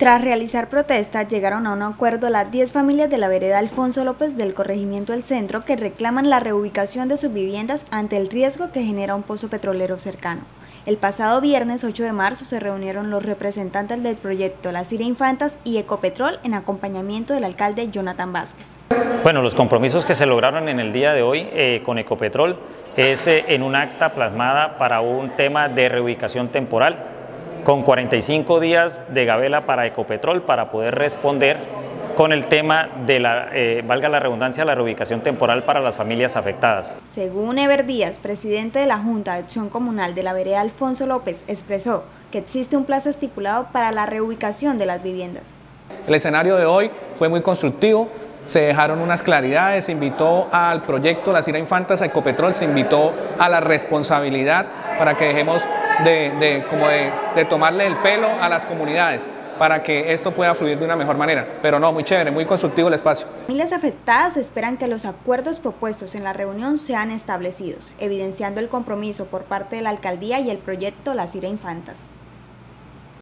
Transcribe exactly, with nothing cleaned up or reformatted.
Tras realizar protestas, llegaron a un acuerdo las diez familias de la vereda Alfonso López del corregimiento El Centro que reclaman la reubicación de sus viviendas ante el riesgo que genera un pozo petrolero cercano. El pasado viernes ocho de marzo se reunieron los representantes del proyecto Las Cira Infantas y Ecopetrol en acompañamiento del alcalde Jonathan Vázquez. Bueno, los compromisos que se lograron en el día de hoy eh, con Ecopetrol es eh, en un acta plasmada para un tema de reubicación temporal, con cuarenta y cinco días de gabela para Ecopetrol para poder responder con el tema de la, eh, valga la redundancia, la reubicación temporal para las familias afectadas. Según Ever Díaz, presidente de la Junta de Acción Comunal de la vereda Alfonso López, expresó que existe un plazo estipulado para la reubicación de las viviendas. El escenario de hoy fue muy constructivo, se dejaron unas claridades, se invitó al proyecto Las Cira Infantas a Ecopetrol, se invitó a la responsabilidad para que dejemos de, de, como de, de tomarle el pelo a las comunidades, para que esto pueda fluir de una mejor manera. Pero no, muy chévere, muy constructivo el espacio. Las familias afectadas esperan que los acuerdos propuestos en la reunión sean establecidos, evidenciando el compromiso por parte de la alcaldía y el proyecto Las Cira Infantas.